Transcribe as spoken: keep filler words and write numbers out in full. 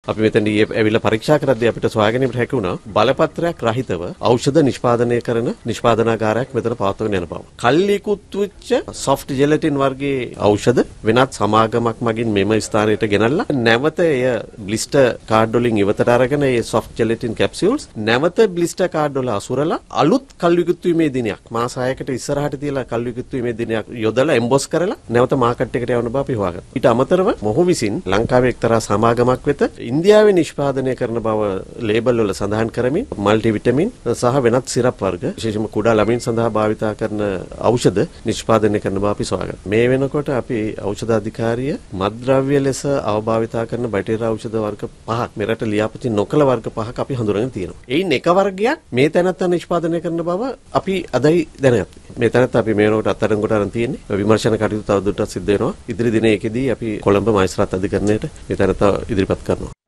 අපි මෙතන ඊයේ ඇවිල්ලා පරීක්ෂා කරද්දී අපිට සොයා ගැනීමට හැකි වුණා බලපත්‍රයක් රහිතව ඖෂධ නිෂ්පාදනය කරන නිෂ්පාදනාගාරයක් මෙතන පවත්වාගෙන යන බව. කල්ලිකුත් වෙච්ච soft gelatin වර්ගයේ ඖෂධ වෙනත් සමාගමක් මගින් මෙම ස්ථානයට ගෙනල්ලා නැවත එය බ්ලිස්ටර් කාඩ් වලින් ඉවතට අරගෙන ඒ soft gelatin capsules නැවත බ්ලිස්ටර් කාඩ් වල අසුරලා අලුත් කල්ලිකුත් වීමේ දිනයක් මාස හයකට ඉස්සරහට තියලා කල්ලිකුත් වීමේ දිනයක් යොදලා එම්බොස් කරලා නැවත මාකට් එකට යවන බව අපි හොයාගත්තා. ඊට අමතරව මොහු විසින් ලංකාවේ එක්තරා සමාගමක් වෙත ඉන්දියාවේ නිෂ්පාදනය කරන බව ලේබල් වල සඳහන් කරමින් මල්ටි විටමින් සහ වෙනත් සිරප් වර්ග විශේෂයෙන්ම කුඩා ළමයින් සඳහා භාවිතා කරන ඖෂධ නිෂ්පාදනය කරන බව අපි සොයාගත්තා. මේ වෙනකොට අපි ඖෂධ අධිකාරිය මත්ද්‍රව්‍ය ලෙස අවභාවිතා කරන බටහිර ඖෂධ වර්ග පහක් මෙරට ලියාපදිංචි නොකළ වර්ග පහක් අපි හඳුනගෙන තියෙනවා. එයින් එක වර්ගයක් මේ තැනත්තා නිෂ්පාදනය කරන බව අපි අදයි දැනගත්තා. මේ තැනත්තා අපි මේ වෙනකොට අත්අඩංගුවට අරන් තියෙන්නේ. විමර්ශන කටයුතු තවදුරටත් සිද්ධ වෙනවා. ඉදිරි දිනයකදී අපි කොළඹ මහේස්ත්‍රාත් අධිකරණයට මේ තැනත්තා ඉදිරිපත් කරනවා.